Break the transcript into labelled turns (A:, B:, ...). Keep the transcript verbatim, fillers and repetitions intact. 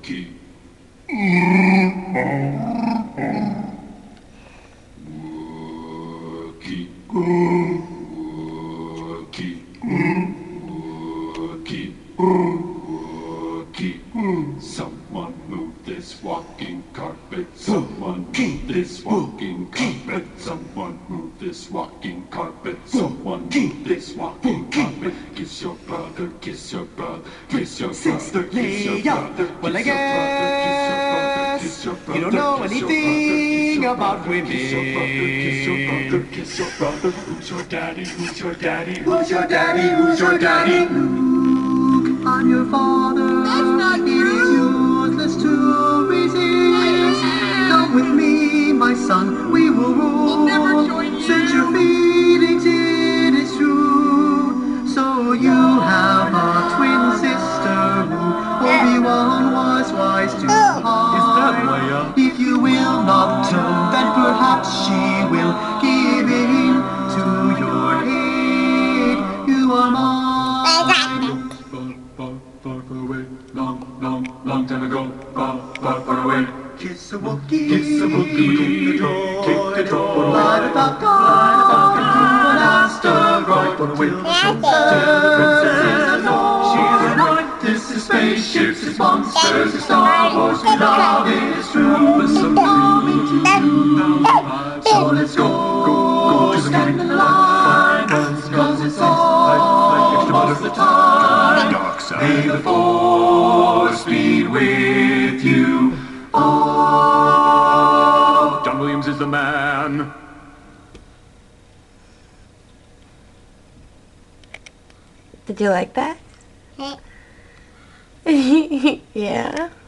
A: Someone move this walking carpet. Someone move this walking carpet. Someone move this walking carpet. Someone move this walking carpet. Kiss your brother, kiss your brother, kiss your sister, kiss your brother.
B: Well, I guess you don't know anything about women.
A: Kiss your brother, kiss your brother, kiss your brother. Who's your daddy? Who's your daddy? Who's your daddy? Who's your daddy?
B: Luke, I'm your father.
C: That's not
B: It is useless to resist. Come with me, my son, we will rule.
C: I'll never join you.
B: Search your feelings, it is true. So you have a twin sister who Obi-Wan was wise to hide.
D: Is that Leia?
B: If you will not turn, then perhaps she will give in to your hate. You are mine.
A: Far, far, far away, long, long, long time ago. Far, far, far away.
B: Kiss a Wookiee,
A: Kiss a Wookiee, kick a toy, kick a toy.
B: Fly the falcon, fly the falcon through an asteroid. Till the princess is all she's annoyed. This is spaceships, it's monsters, it's Star Wars. We love it, it's true, but some coming to you. So let's go, go, go to stand in the line, cause it's almost the time. May the force be with you. Oh,
D: John Williams is the man.
E: Did you like that? Yeah.